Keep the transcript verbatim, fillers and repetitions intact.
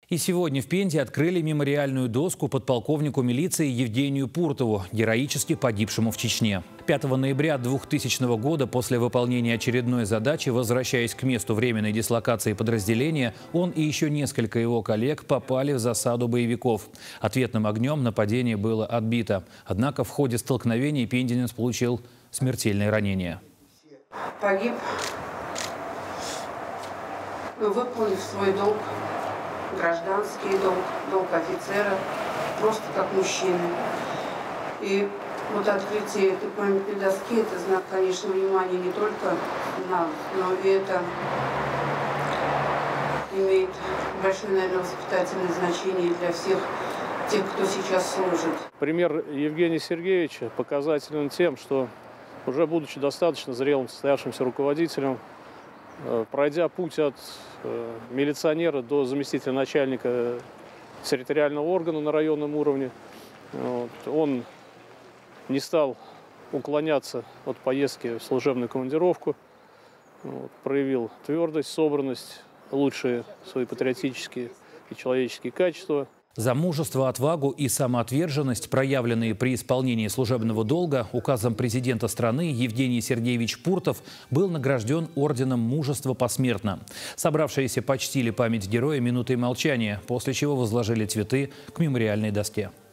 И сегодня в Пензе открыли мемориальную доску подполковнику милиции Евгению Пуртову, героически погибшему в Чечне. пятого ноября двухтысячного года, после выполнения очередной задачи, возвращаясь к месту временной дислокации подразделения, он и еще несколько его коллег попали в засаду боевиков. Ответным огнем нападение было отбито. Однако в ходе столкновений пензенец получил смертельное ранение. Погиб, выполнив свой долг. Гражданский долг, долг офицера, просто как мужчины. И вот открытие этой памятной доски – это знак, конечно, внимания не только нам, но и это имеет большое, наверное, воспитательное значение для всех тех, кто сейчас служит. Пример Евгения Сергеевича показателен тем, что уже будучи достаточно зрелым, состоявшимся руководителем, пройдя путь от милиционера до заместителя начальника территориального органа на районном уровне, вот, он не стал уклоняться от поездки в служебную командировку, вот, проявил твердость, собранность, лучшие свои патриотические и человеческие качества. За мужество, отвагу и самоотверженность, проявленные при исполнении служебного долга, указом президента страны Евгений Сергеевич Пуртов был награжден орденом Мужества посмертно. Собравшиеся почтили память героя минутой молчания, после чего возложили цветы к мемориальной доске.